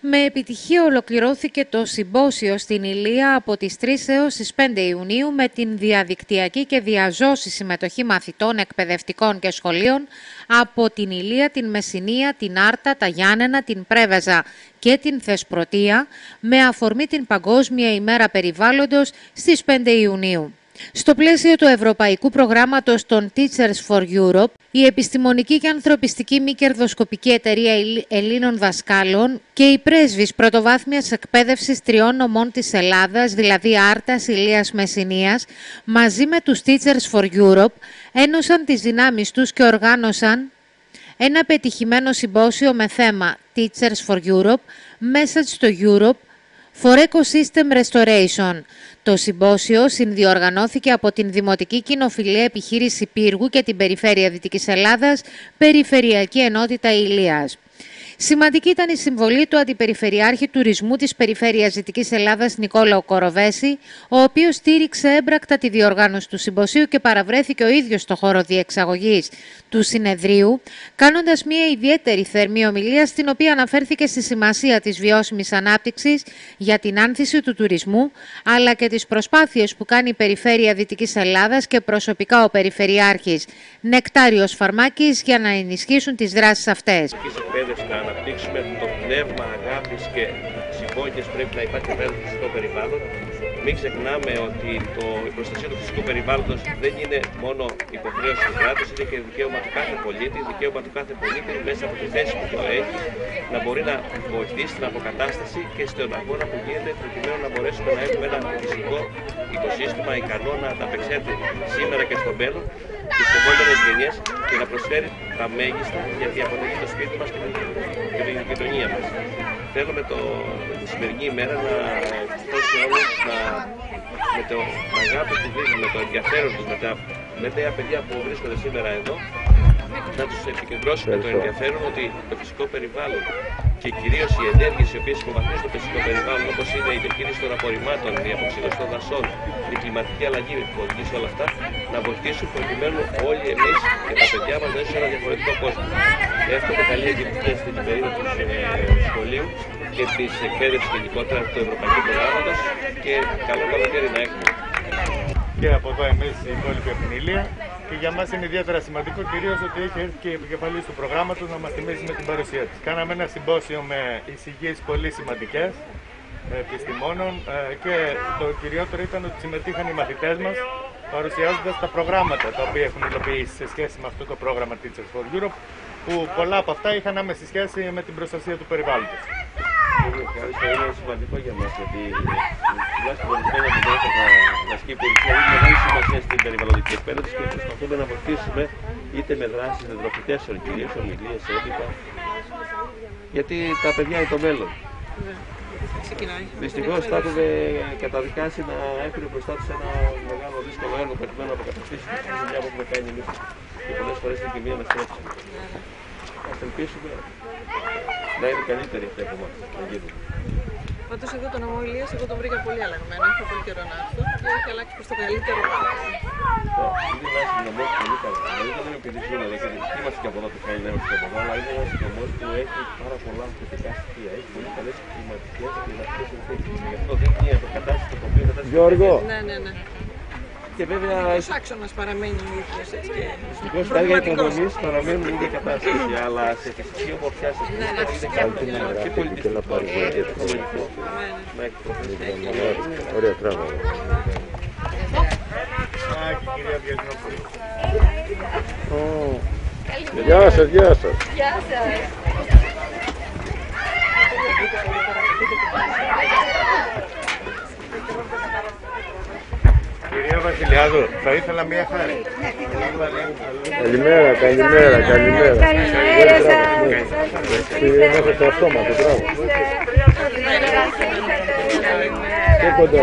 Με επιτυχία ολοκληρώθηκε το συμπόσιο στην Ηλία από τις 3 έως τις 5 Ιουνίου με την διαδικτυακή και διαζώση συμμετοχή μαθητών, εκπαιδευτικών και σχολείων από την Ηλία, την Μεσσηνία, την Άρτα, τα Γιάννενα, την Πρέβεζα και την Θεσπρωτεία με αφορμή την Παγκόσμια ημέρα περιβάλλοντος στις 5 Ιουνίου. Στο πλαίσιο του Ευρωπαϊκού Προγράμματος των Teachers for Europe, η Επιστημονική και Ανθρωπιστική Μη Κερδοσκοπική Εταιρεία Ελλήνων Δασκάλων και η πρέσβης πρωτοβάθμιας εκπαίδευσης 3 νομών της Ελλάδας, δηλαδή Άρτας, Ηλίας, Μεσσηνίας, μαζί με τους Teachers for Europe, ένωσαν τις δυνάμεις τους και οργάνωσαν ένα πετυχημένο συμπόσιο με θέμα Teachers for Europe, Message to Europe, for Ecosystem Restoration. Το συμπόσιο συνδιοργανώθηκε από την Δημοτική Κοινοφιλία Επιχείρηση Πύργου και την Περιφέρεια Δυτικής Ελλάδας, Περιφερειακή Ενότητα Ηλίας. Σημαντική ήταν η συμβολή του Αντιπεριφερειάρχη Τουρισμού της Περιφέρειας Δυτικής Ελλάδας Νικόλαο Κοροβέση, ο οποίος στήριξε έμπρακτα τη διοργάνωση του συμποσίου και παραβρέθηκε ο ίδιος στο χώρο διεξαγωγής του συνεδρίου, κάνοντας μια ιδιαίτερη θερμή ομιλία στην οποία αναφέρθηκε στη σημασία της βιώσιμης ανάπτυξης για την άνθηση του τουρισμού, αλλά και τις προσπάθειες που κάνει η Περιφέρεια Δυτικής Ελλάδας και προσωπικά ο Περιφερειάρχης Νεκτάριος Φαρμάκης για να ενισχύσουν τις δράσεις αυτές. Να αναπτύξουμε το πνεύμα αγάπης και συμπόνιας πρέπει να υπάρχει απέναντι στο φυσικό περιβάλλον. Μην ξεχνάμε ότι η προστασία του φυσικού περιβάλλοντος δεν είναι μόνο υποχρέωση του κράτους, είναι και δικαίωμα του κάθε πολίτη. Δικαίωμα του κάθε πολίτη μέσα από τη θέση που το έχει να μπορεί να βοηθήσει στην αποκατάσταση και στον αγώνα που γίνεται προκειμένου να μπορέσουμε να έχουμε ένα φυσικό οικοσύστημα ικανό να ανταπεξέλθει σήμερα και στο μέλλον και στις επόμενες γενιές και να προσφέρει τα μέγιστα για τη αποτελεί το σπίτι μας και την γειτονία μας. Θέλουμε τη σημερινή ημέρα να δώσει όλους με το αγάπη που δίνουν, με το ενδιαφέρον τους, με τα νέα παιδιά που βρίσκονται σήμερα εδώ, να τους επικεντρώσουμε το ενδιαφέρον ότι το φυσικό περιβάλλον και κυρίως οι ενέργειες οι οποίες υποβαθμίζουν το φυσικό περιβάλλον, όπως είναι η διαχείριση των απορριμμάτων, η αποψήλωση των δασών, η κλιματική αλλαγή που οδηγεί σε όλα αυτά, να βοηθήσουν προκειμένου όλοι εμείς και τα παιδιά μας να ζήσουμε σε ένα διαφορετικό κόσμο. Εύχομαι καλή επιτυχία στην περίοδο του σχολείου και της εκπαίδευσης γενικότερα του Ευρωπαϊκού Προγράμματος και καλό καλοκαίρι να έχουμε. Και από εδώ εμείς η υπόλοιπη από την Ηλία. Και για μας είναι ιδιαίτερα σημαντικό κυρίως ότι έχει έρθει και η επικεφαλής του προγράμματος να μας τιμήσει με την παρουσία της. Κάναμε ένα συμπόσιο με εισηγήσεις πολύ σημαντικές επιστημόνων και το κυριότερο ήταν ότι συμμετείχαν οι μαθητές μας παρουσιάζοντας τα προγράμματα τα οποία έχουν υλοποιήσει σε σχέση με αυτό το πρόγραμμα Teachers for Europe, που πολλά από αυτά είχαν άμεση σχέση με την προστασία του περιβάλλοντος. Είναι σημαντικό για μας γιατί τουλάχιστον ορισμένοι από εμάς από τα ασκή πολιτεία είναι μεγάλη σημασία στην περιβαλλοντική εκπαίδευση και προσπαθούμε να βοηθήσουμε είτε με δράσεις, με δροφητές ορκίες, ομιλίες, έντυπα. Γιατί τα παιδιά είναι το μέλλον. Δυστυχώς θα έχουν καταδικάσει να έχουν μπροστά τους ένα μεγάλο δύσκολο έργο προκειμένου να αποκαταστήσουν τη δουλειά που έχουμε κάνει εμείς και πολλές φορές την κοινή μας τρέψη. Ας ελπίσουμε να είναι καλύτερη αυτή από εμάς, να γίνουν. Πάντως εδώ το νομό Ηλίας, εγώ το βρήκα πολύ αλλαγμένο, είχα πολύ καιρό να έρθω και έχει αλλάξει προς το καλύτερο πράγμα. Είναι ένας νομός πολύ καλός, δηλαδή δεν είναι επειδή ζούμε εδώ και είμαστε και από εδώ που θα είναι και από εδώ, αλλά είναι ένας νομός που έχει πάρα πολλά θετικά στοιχεία, έχει πολύ καλές κλιματικές συνθήκες. Γι' αυτό δεν είναι το κατάσταση το τοπίο, Γιώργο! Ναι. Και βέβαια ο άξονας παραμένει ο ίδιος έτσι και δυστυχώς τα έργα υποδομής παραμένουν η ίδια κατάσταση, αλλά σε φυσική ομορφιά σε είναι κάτι και πολιτιστικό και τεχνολογικό να έχει προθέσει. Ωραία τράβα. Κυρία Βιασνόπουλη. Γεια σας, γεια σας. Γεια σας. Κυρία Βασιλιάδου, θα ήθελα μία χάρη. Καλημέρα. Καλημέρα σας. Είμαστε στο αυτόματο, μπράβο. Και κοντά,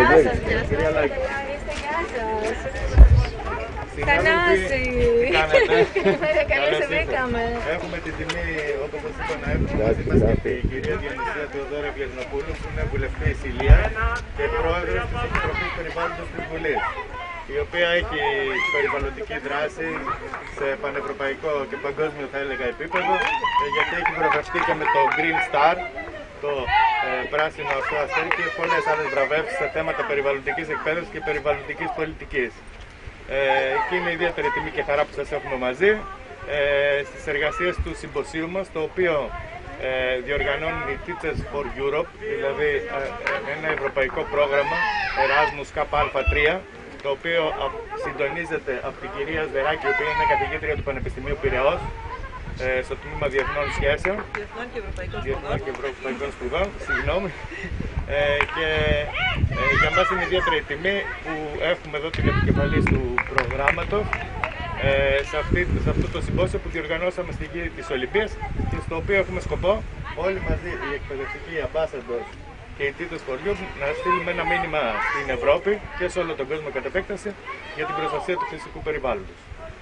Θανάση. Καλώς σε βρήκαμε. Έχουμε την τιμή, όπως σας είπα, να έχουμε μαζί μας και την κυρία Διονυσία Θεοδόρα Βιασνοπούλου, που είναι βουλευτής Ηλίας και πρόεδρος της Επιτροπής Περιβάλλοντος της Βουλής, η οποία έχει περιβαλλοντική δράση σε πανευρωπαϊκό και παγκόσμιο, θα έλεγα, επίπεδο, γιατί έχει βραβευτεί και με το Green Star, το πράσινο αυτό αστέρι και πολλές άλλες βραβεύσεις σε θέματα περιβαλλοντικής εκπαίδευσης και περιβαλλοντικής πολιτικής. Και είναι ιδιαίτερη τιμή και χαρά που σας έχουμε μαζί στις εργασίες του συμποσίου μας, το οποίο διοργανώνει η Teachers for Europe, δηλαδή ένα ευρωπαϊκό πρόγραμμα Erasmus KA3, το οποίο συντονίζεται από την κυρία Σδεράκη, η οποία είναι καθηγήτρια του Πανεπιστημίου Πειραιώς, στο τμήμα Διεθνών Σχέσεων. Διεθνών και Ευρωπαϊκών Σπουδών, συγγνώμη. Και για μας είναι ιδιαίτερη τιμή που έχουμε εδώ την επικεφαλής του προγράμματος σε αυτό το συμπόσιο που διοργανώσαμε στη γη της Ολυμπίας και στο οποίο έχουμε σκοπό όλοι μαζί οι εκπαιδευτικοί ambassadors και οι Teachers for Europe να στείλουμε ένα μήνυμα στην Ευρώπη και σε όλο τον κόσμο κατ' επέκταση για την προστασία του φυσικού περιβάλλοντος.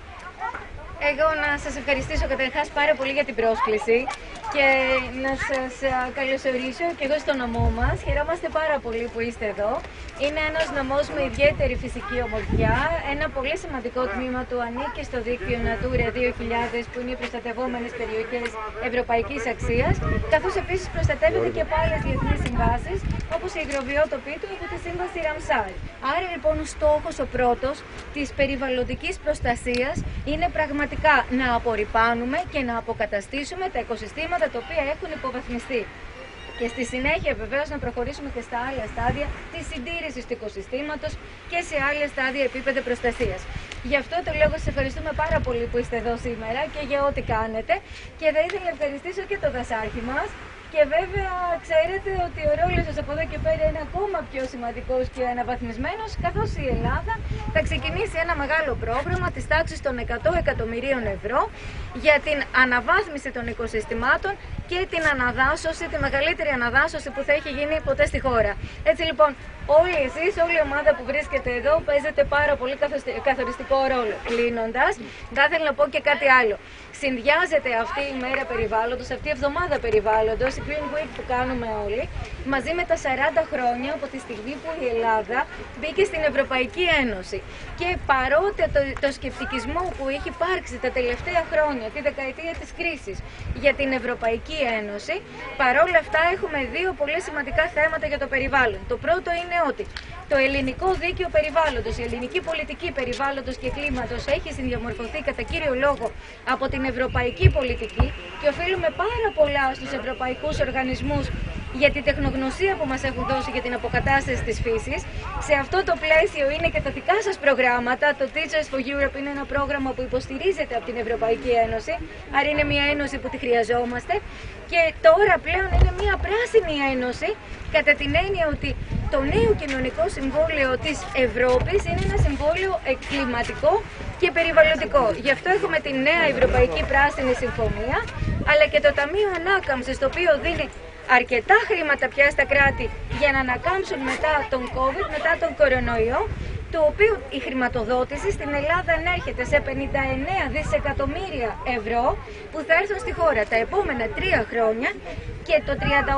Εγώ να σας ευχαριστήσω καταρχάς πάρα πολύ για την πρόσκληση και να σας καλωσορίσω και εγώ στο νομό μας. Χαιρόμαστε πάρα πολύ που είστε εδώ. Είναι ένας νομός με ιδιαίτερη φυσική ομορφιά. Ένα πολύ σημαντικό τμήμα του ανήκει στο δίκτυο Natura 2000, που είναι οι προστατευόμενες περιοχές ευρωπαϊκής αξίας, καθώς επίσης προστατεύεται και από άλλες διεθνείς συμβάσεις, όπως η υγροβιότοπή του από τη Σύμβαση Ραμσάρ. Άρα λοιπόν ο στόχος ο πρώτος της περιβαλλοντικής προστασίας είναι πραγματικά να απορρυπάνουμε και να αποκαταστήσουμε τα οικοσυστήματα τα οποία έχουν υποβαθμιστεί. Και στη συνέχεια βεβαίως να προχωρήσουμε και στα άλλα στάδια της συντήρησης του οικοσυστήματος και σε άλλα στάδια επίπεδα προστασίας. Γι' αυτό το λόγο σας ευχαριστούμε πάρα πολύ που είστε εδώ σήμερα και για ό,τι κάνετε. Και θα ήθελα να ευχαριστήσω και το δασάρχη μας. Και βέβαια ξέρετε ότι ο ρόλος σας από εδώ και πέρα είναι ακόμα πιο σημαντικός και αναβαθμισμένος, καθώς η Ελλάδα θα ξεκινήσει ένα μεγάλο πρόγραμμα της τάξης των 100 εκατομμυρίων ευρώ για την αναβάθμιση των οικοσυστημάτων και την αναδάσωση, τη μεγαλύτερη αναδάσωση που θα έχει γίνει ποτέ στη χώρα. Έτσι λοιπόν, όλοι εσείς, όλη η ομάδα που βρίσκεται εδώ, παίζετε πάρα πολύ καθοριστικό ρόλο. Κλείνοντας, θα ήθελα να πω και κάτι άλλο. Συνδυάζεται αυτή η μέρα περιβάλλοντος, αυτή η εβδομάδα περιβάλλοντος, η Green Week που κάνουμε όλοι, μαζί με τα 40 χρόνια από τη στιγμή που η Ελλάδα μπήκε στην Ευρωπαϊκή Ένωση. Και παρότι το σκεπτικισμό που έχει υπάρξει τα τελευταία χρόνια, τη δεκαετία της κρίσης, για την Ευρωπαϊκή Ένωση, παρόλα αυτά έχουμε δύο πολύ σημαντικά θέματα για το περιβάλλον. Το πρώτο είναι ότι το ελληνικό δίκαιο περιβάλλοντος, η ελληνική πολιτική περιβάλλοντος και κλίματος έχει συνδιαμορφωθεί κατά κύριο λόγο από την ευρωπαϊκή πολιτική και οφείλουμε πάρα πολλά στους ευρωπαϊκούς οργανισμούς για τη τεχνογνωσία που μας έχουν δώσει για την αποκατάσταση της φύσης. Σε αυτό το πλαίσιο είναι και τα δικά σας προγράμματα. Το Teachers for Europe είναι ένα πρόγραμμα που υποστηρίζεται από την Ευρωπαϊκή Ένωση, άρα είναι μια ένωση που τη χρειαζόμαστε. Και τώρα πλέον είναι μια πράσινη ένωση, κατά την έννοια ότι το νέο κοινωνικό συμβόλαιο της Ευρώπης είναι ένα συμβόλαιο κλιματικό και περιβαλλοντικό. Γι' αυτό έχουμε τη νέα Ευρωπαϊκή Πράσινη Συμφωνία, αλλά και το Ταμείο Ανάκαμψης, το οποίο δίνει αρκετά χρήματα πια στα κράτη για να ανακάμψουν μετά τον COVID, μετά τον κορονοϊό, το οποίο η χρηματοδότηση στην Ελλάδα ανέρχεται σε 59 δισεκατομμύρια ευρώ που θα έρθουν στη χώρα τα επόμενα 3 χρόνια και το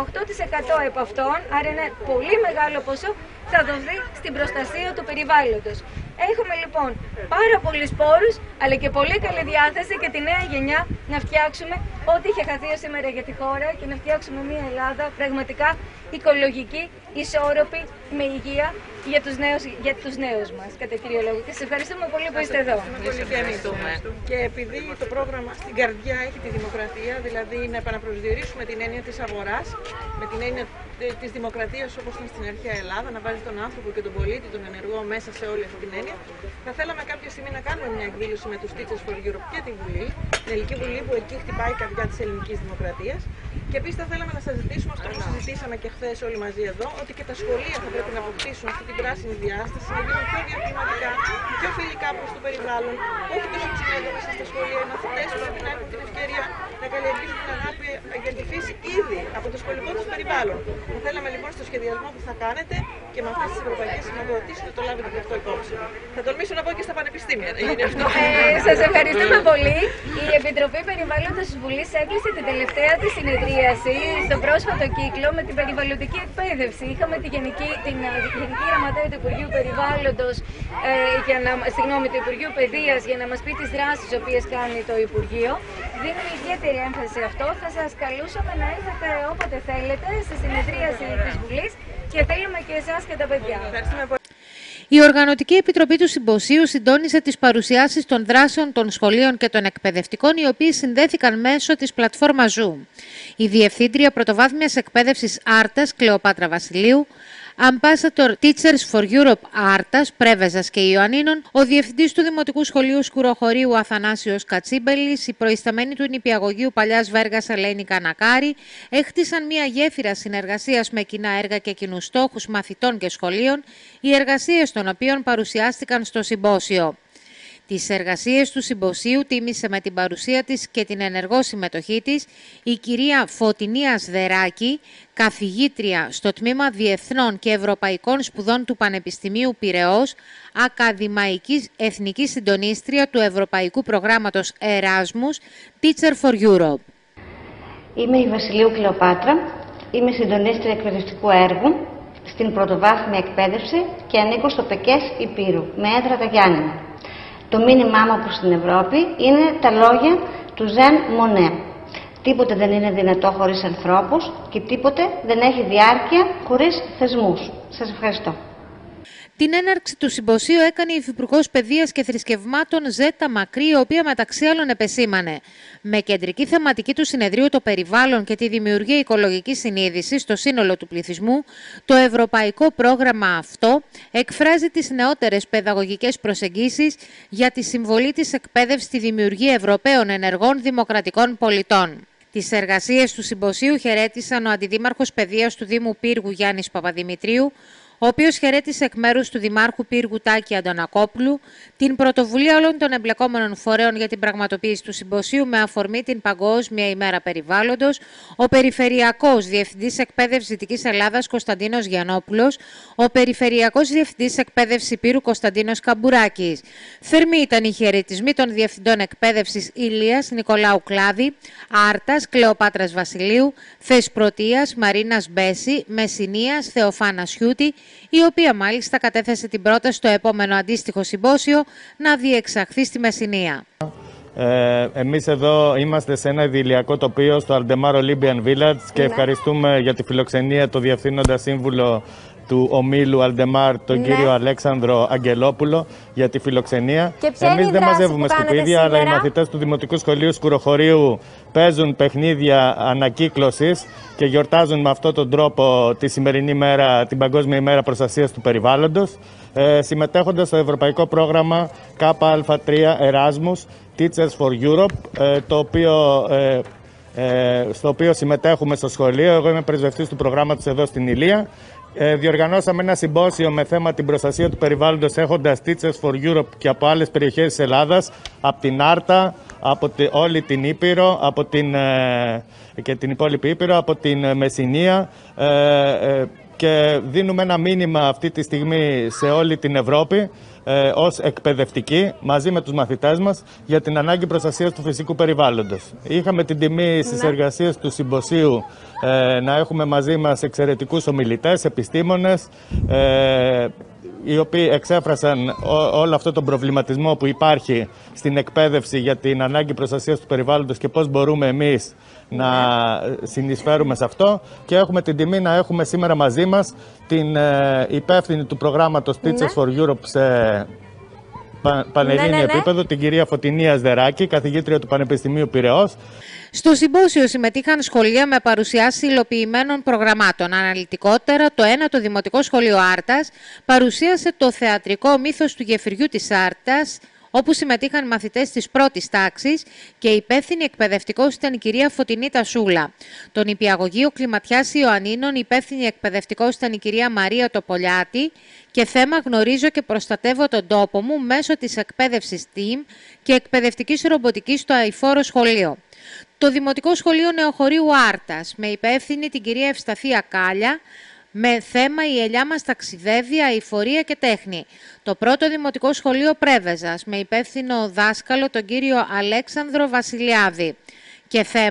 38% από αυτών, άρα ένα πολύ μεγάλο ποσό, θα δοθεί στην προστασία του περιβάλλοντος. Έχουμε λοιπόν πάρα πολλούς πόρους, αλλά και πολύ καλή διάθεση και τη νέα γενιά να φτιάξουμε ό,τι είχε χαθεί σήμερα για τη χώρα και να φτιάξουμε μια Ελλάδα πραγματικά οικολογική, ισόρροπη, με υγεία για τους νέους μας, κατά κύριο λόγο. Και σας ευχαριστούμε πολύ που είστε εδώ. Και επειδή το πρόγραμμα στην καρδιά έχει τη δημοκρατία, δηλαδή να επαναπροσδιορίσουμε την έννοια της αγοράς, με την έννοια της δημοκρατίας όπως ήταν στην αρχαία Ελλάδα, να βάζει τον άνθρωπο και τον πολίτη, τον ενεργό μέσα σε όλη αυτή την έννοια, θα θέλαμε κάποια στιγμή να κάνουμε μια εκδήλωση με τους Teachers for Europe και την Βουλή, την Ελληνική Βουλή που εκεί χτυπάει η καρδιά της ελληνικής δημοκρατίας. Και επίσης θα θέλαμε να σας ζητήσουμε αυτό που συζητήσαμε και χθες όλοι μαζί εδώ, ότι και τα σχολεία θα πρέπει να αποκτήσουν αυτή την πράσινη διάσταση, να γίνουν πιο διαχρηματικά, πιο φιλικά προς το περιβάλλον, όχι τόσο ψηλά μέσα στα σχολεία. Οι μαθητές πρέπει να έχουν την ευκαιρία να καλλιεργήσουν την αγάπη για τη φύση ήδη από το σχολικό τους περιβάλλον. Θα θέλαμε λοιπόν στο σχεδιασμό που θα κάνετε και με αυτές τις ευρωπαϊκές χρηματοδοτήσεις να το λάβετε και αυτό υπόψη. Θα τολμήσω να πω και στα πανεπιστήμια. Σας ευχαριστούμε πολύ. Η Επιτροπή Περιβάλλοντος της Βουλής έκλεισε την τελευταία της συνεδρίαση στον πρόσφατο κύκλο με την περιβαλλοντική εκπαίδευση. Είχαμε τη Γενική Γραμματέα του Υπουργείου Περιβάλλοντος, του Υπουργείου Παιδείας, για να μας πει τις δράσεις τις οποίες κάνει το Υπουργείο. Δίνουμε ιδιαίτερη έμφαση σε αυτό. Θα σας καλούσαμε να έρθετε όποτε θέλετε στη συνεδρίαση της Βουλής και θέλουμε και εσάς και τα παιδιά. Η Οργανωτική Επιτροπή του Συμποσίου συντόνισε τις παρουσιάσεις των δράσεων των σχολείων και των εκπαιδευτικών, οι οποίοι συνδέθηκαν μέσω της πλατφόρμας Zoom. Η Διευθύντρια Πρωτοβάθμιας Εκπαίδευσης Άρτας, Κλεοπάτρα Βασιλείου, Ambassador Teachers for Europe Άρτας, Πρέβεζας και Ιωαννίνων, ο Διευθυντής του Δημοτικού Σχολείου Σκουροχωρίου Αθανάσιος Κατσίμπελης, η προϊσταμένη του νηπιαγωγείου Παλιάς Βέργας Ελένη Κανακάρη, έχτισαν μια γέφυρα συνεργασίας με κοινά έργα και κοινούς στόχους μαθητών και σχολείων, οι εργασίες των οποίων παρουσιάστηκαν στο συμπόσιο. Τις εργασίες του συμποσίου τίμησε με την παρουσία της και την ενεργό συμμετοχή της η κυρία Φωτεινή Ασδεράκη, καθηγήτρια στο Τμήμα Διεθνών και Ευρωπαϊκών Σπουδών του Πανεπιστημίου Πειραιώς, ακαδημαϊκή εθνική συντονίστρια του Ευρωπαϊκού Προγράμματος Erasmus Teacher for Europe. Είμαι η Βασιλείου Κλεοπάτρα, είμαι συντονίστρια εκπαιδευτικού έργου στην πρωτοβάθμια εκπαίδευση και ανήκω στο ΠΕΚΕΣ Υπήρου, με έδρα τα Γιάννενα. Το μήνυμά μου προς την Ευρώπη είναι τα λόγια του Ζαν Μονέ. Τίποτε δεν είναι δυνατό χωρίς ανθρώπους και τίποτε δεν έχει διάρκεια χωρίς θεσμούς. Σας ευχαριστώ. Την έναρξη του συμποσίου έκανε η Υφυπουργός Παιδείας και Θρησκευμάτων Ζέτα Μακρύ, η οποία μεταξύ άλλων επεσήμανε με κεντρική θεματική του συνεδρίου το περιβάλλον και τη δημιουργία οικολογικής συνείδησης στο σύνολο του πληθυσμού, το ευρωπαϊκό πρόγραμμα αυτό εκφράζει τις νεότερες παιδαγωγικές προσεγγίσεις για τη συμβολή της εκπαίδευσης στη δημιουργία Ευρωπαίων ενεργών δημοκρατικών πολιτών. Τις εργασίες του συμποσίου χαιρέτησαν ο Αντιδήμαρχος Παιδείας του Δήμου Πύργου Γιάννης Παπαδημητρίου, ο οποίος χαιρέτησε εκ μέρους του Δημάρχου Πύργου Τάκη Αντωνακόπουλου την πρωτοβουλία όλων των εμπλεκόμενων φορέων για την πραγματοποίηση του συμποσίου με αφορμή την Παγκόσμια ημέρα περιβάλλοντος, ο Περιφερειακός Διευθυντής Εκπαίδευσης Δυτικής Ελλάδας Κωνσταντίνος Γιαννόπουλος, ο Περιφερειακός Διευθυντής Εκπαίδευσης Υπήρου Κωνσταντίνος Καμπουράκης. Θερμοί ήταν οι χαιρετισμοί των Διευθυντών Εκπαίδευσης Ηλίας Νικολάου Κλάδη, Άρτας Κλεοπάτρας Βασιλείου, Θεσπρωτείας Μαρίνας Μπέση, Μεσσηνίας Θεοφάνα Σιούτη, η οποία μάλιστα κατέθεσε την πρόταση στο επόμενο αντίστοιχο συμπόσιο να διεξαχθεί στη Μεσσηνία. Εμείς εδώ είμαστε σε ένα ιδηλιακό τοπίο στο Aldemar Olympian Village και ευχαριστούμε για τη φιλοξενία το Διευθύνοντα Σύμβουλο του ομίλου Aldemar, τον κύριο Αλέξανδρο Αγγελόπουλο, για τη φιλοξενία. Εμείς δεν μαζεύουμε σκουπίδια, αλλά οι μαθητές του Δημοτικού Σχολείου Σκουροχωρίου παίζουν παιχνίδια ανακύκλωσης και γιορτάζουν με αυτόν τον τρόπο τη σημερινή μέρα, την Παγκόσμια ημέρα προστασίας του περιβάλλοντος, συμμετέχοντας στο ευρωπαϊκό πρόγραμμα ΚΑ3 Erasmus Teachers for Europe, στο οποίο συμμετέχουμε στο σχολείο. Εγώ είμαι πρεσβευτής του προγράμματος εδώ στην Ηλία. Διοργανώσαμε ένα συμπόσιο με θέμα την προστασία του περιβάλλοντος, έχοντας Teachers for Europe και από άλλες περιοχές της Ελλάδας, από την Άρτα, από όλη την Ήπειρο, και την υπόλοιπη Ήπειρο, από την Μεσσηνία, και δίνουμε ένα μήνυμα αυτή τη στιγμή σε όλη την Ευρώπη ως εκπαιδευτική, μαζί με τους μαθητές μας, για την ανάγκη προστασίας του φυσικού περιβάλλοντος. Είχαμε την τιμή στις εργασίες του συμποσίου να έχουμε μαζί μας εξαιρετικούς ομιλητές, επιστήμονες, οι οποίοι εξέφρασαν όλο αυτό τον προβληματισμό που υπάρχει στην εκπαίδευση για την ανάγκη προστασίας του περιβάλλοντος και πώς μπορούμε εμείς να συνεισφέρουμε σε αυτό. Και έχουμε την τιμή να έχουμε σήμερα μαζί μας την υπεύθυνη του προγράμματος Teachers for Europe σε πανελλήνιο επίπεδο, την κυρία Φωτεινή Ασδεράκη, καθηγήτρια του Πανεπιστημίου Πειραιώς. Στο συμπόσιο συμμετείχαν σχολεία με παρουσιάσεις υλοποιημένων προγραμμάτων. Αναλυτικότερα, το το Δημοτικό Σχολείο Άρτας παρουσίασε το θεατρικό μύθος του γεφυριού της Άρτας, όπου συμμετείχαν μαθητές της πρώτης τάξης και υπεύθυνη εκπαιδευτικός ήταν η κυρία Φωτεινή Τασούλα. Το νηπιαγωγείο Κλιματιάς Ιωαννίνων υπεύθυνη εκπαιδευτικός ήταν η κυρία Μαρία Τοπολιάτη και θέμα γνωρίζω και προστατεύω τον τόπο μου μέσω της εκπαίδευσης STEAM και εκπαιδευτικής ρομποτικής στο αειφόρο σχολείο. Το Δημοτικό Σχολείο Νεοχωρίου Άρτας με υπεύθυνη την κυρία Ευσταθία Κάλια, με θέμα «Η ελιά μας ταξιδεύει, αειφορία και τέχνη». Το πρώτο Δημοτικό Σχολείο Πρέβεζας με υπεύθυνο δάσκαλο τον κύριο Αλέξανδρο Βασιλιάδη και θέμα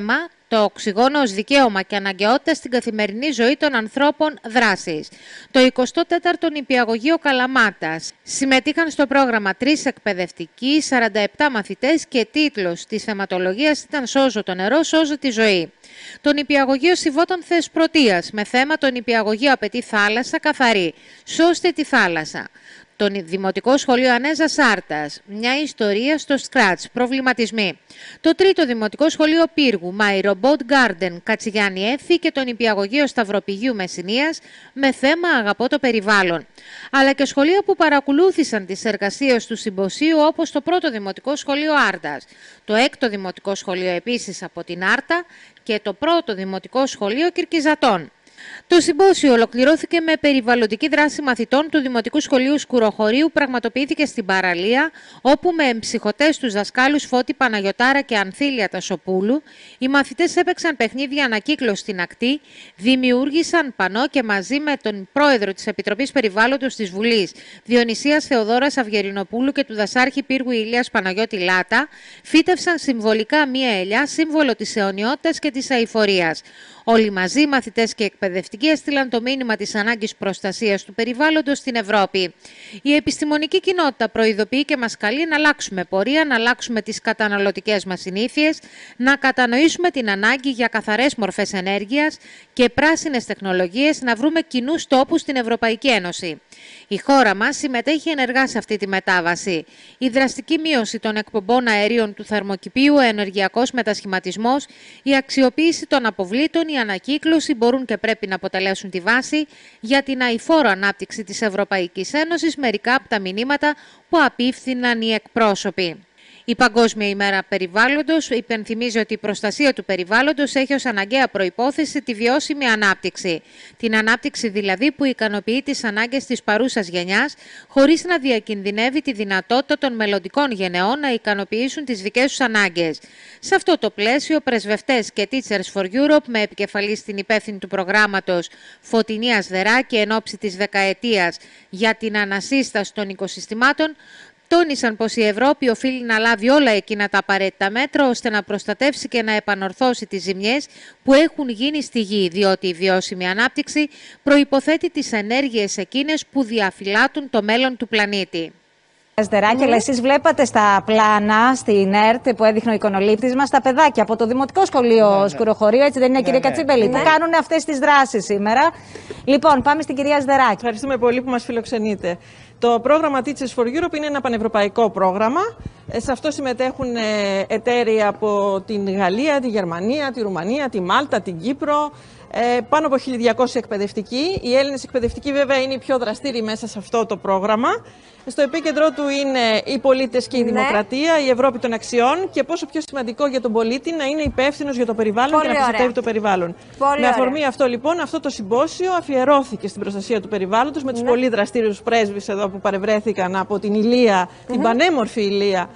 Το οξυγόνο ως δικαίωμα και αναγκαιότητα στην καθημερινή ζωή των ανθρώπων δράσης. Το 24ο Νηπιαγωγείο Καλαμάτας. Συμμετείχαν στο πρόγραμμα 3 εκπαιδευτικοί, 47 μαθητές και τίτλος της θεματολογίας ήταν «Σώζω το νερό, σώζω τη ζωή». Το νηπιαγωγείο Σιβόταν Θεσπρωτείας με θέμα «Το νηπιαγωγείο απαιτεί θάλασσα καθαρή. Σώστε τη θάλασσα». Το Δημοτικό Σχολείο Ανέζα Σάρτας, μια ιστορία στο σκράτς, προβληματισμοί. Το Τρίτο Δημοτικό Σχολείο Πύργου, My Robot Garden, Κατσιγιάννη Έφη και το Νηπιαγωγείο Σταυροπηγείου Μεσσηνίας με θέμα «Αγαπώ το περιβάλλον». Αλλά και σχολεία που παρακολούθησαν τις εργασίες του συμποσίου όπως το Πρώτο Δημοτικό Σχολείο Άρτας, το Έκτο Δημοτικό Σχολείο επίσης από την Άρτα και το Πρώτο Δημοτικό Σχολείο Κυρκιζατών. Το συμπόσιο ολοκληρώθηκε με περιβαλλοντική δράση μαθητών του Δημοτικού Σχολείου Σκουροχωρίου, πραγματοποιήθηκε στην παραλία, όπου με εμψυχωτές τους δασκάλους Φώτη Παναγιωτάρα και Ανθίλια Τασοπούλου, οι μαθητές έπαιξαν παιχνίδια ανακύκλωση στην ακτή, δημιούργησαν πανό και μαζί με τον πρόεδρο της Επιτροπής Περιβάλλοντος της Βουλής, Διονυσίας Θεοδόρας Αυγερινοπούλου και του δασάρχη Πύργου Ηλίας Παναγιώτη Λάτα, φύτευσαν συμβολικά μία ελιά, σύμβολο της αιωνιότητας και της αειφορίας. Όλοι μαζί, μαθητές και εκπαιδευτικοί, έστειλαν το μήνυμα της ανάγκης προστασίας του περιβάλλοντος στην Ευρώπη. Η επιστημονική κοινότητα προειδοποιεί και μας καλεί να αλλάξουμε πορεία, να αλλάξουμε τις καταναλωτικές μας συνήθειες, να κατανοήσουμε την ανάγκη για καθαρές μορφές ενέργειας και πράσινες τεχνολογίες, να βρούμε κοινούς τόπους στην Ευρωπαϊκή Ένωση. Η χώρα μας συμμετέχει ενεργά σε αυτή τη μετάβαση. Η δραστική μείωση των εκπομπών αερίων του θερμοκηπίου, ο ενεργειακός μετασχηματισμός, η αξιοποίηση των αποβλήτων, η ανακύκλωση μπορούν και πρέπει να αποτελέσουν τη βάση για την αειφόρο ανάπτυξη της Ευρωπαϊκής Ένωσης, μερικά από τα μηνύματα που απίφθηναν οι εκπρόσωποι. Η Παγκόσμια ημέρα περιβάλλοντος υπενθυμίζει ότι η προστασία του περιβάλλοντος έχει ως αναγκαία προϋπόθεση τη βιώσιμη ανάπτυξη. Την ανάπτυξη δηλαδή που ικανοποιεί τις ανάγκες της παρούσας γενιάς, χωρίς να διακινδυνεύει τη δυνατότητα των μελλοντικών γενεών να ικανοποιήσουν τις δικές τους ανάγκες. Σε αυτό το πλαίσιο, πρεσβευτές και Teachers for Europe, με επικεφαλή στην υπεύθυνη του προγράμματος Φωτεινή Ασδεράκη εν ώψη της δεκαετίας για την ανασύσταση των οικοσυστημάτων, τόνισαν πως η Ευρώπη οφείλει να λάβει όλα εκείνα τα απαραίτητα μέτρα ώστε να προστατεύσει και να επανορθώσει τις ζημιές που έχουν γίνει στη γη, διότι η βιώσιμη ανάπτυξη προϋποθέτει τις ενέργειες εκείνες που διαφυλάττουν το μέλλον του πλανήτη. Ασδεράκη, αλλά εσείς βλέπατε στα πλάνα, στην ΕΡΤ που έδειχνε ο εικονολήπτης μας, τα παιδάκια από το Δημοτικό Σχολείο Σκουροχωρίου, έτσι δεν είναι, κύριε Κατσίμπελη, που κάνουν αυτές τις δράσεις σήμερα. Λοιπόν, πάμε στην κυρία Ασδεράκη. Ευχαριστούμε πολύ που μας φιλοξενείτε. Το πρόγραμμα Teachers for Europe είναι ένα πανευρωπαϊκό πρόγραμμα. Σε αυτό συμμετέχουν εταίροι από την Γαλλία, τη Γερμανία, τη Ρουμανία, τη Μάλτα, την Κύπρο. Πάνω από 1.200 εκπαιδευτικοί. Οι Έλληνες εκπαιδευτικοί βέβαια είναι οι πιο δραστήριοι μέσα σε αυτό το πρόγραμμα. Στο επίκεντρό του είναι οι πολίτες και η δημοκρατία, η Ευρώπη των αξιών και πόσο πιο σημαντικό για τον πολίτη να είναι υπεύθυνος για το περιβάλλον και να προστατεύει το περιβάλλον. Με αφορμή αυτό λοιπόν, αυτό το συμπόσιο αφιερώθηκε στην προστασία του περιβάλλοντος με τους πολύ δραστήριους πρέσβεις εδώ που παρευρέθηκαν από την Ηλία, την πανέμορφη Ηλία,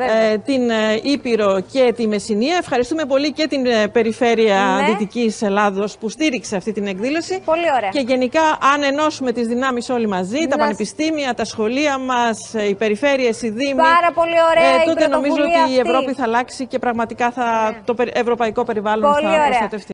την Ήπειρο και τη Μεσσηνία. Ευχαριστούμε πολύ και την περιφέρεια Δυτικής Ελλάδος που στήριξε αυτή την εκδήλωση. Πολύ ωραία. Και γενικά, αν ενώσουμε τις δυνάμεις όλοι μαζί, τα πανεπιστήμια, τα σχολεία μας, οι περιφέρειες, οι δήμοι, τότε νομίζω ότι η Ευρώπη θα αλλάξει και πραγματικά το ευρωπαϊκό περιβάλλον θα προστατευτεί.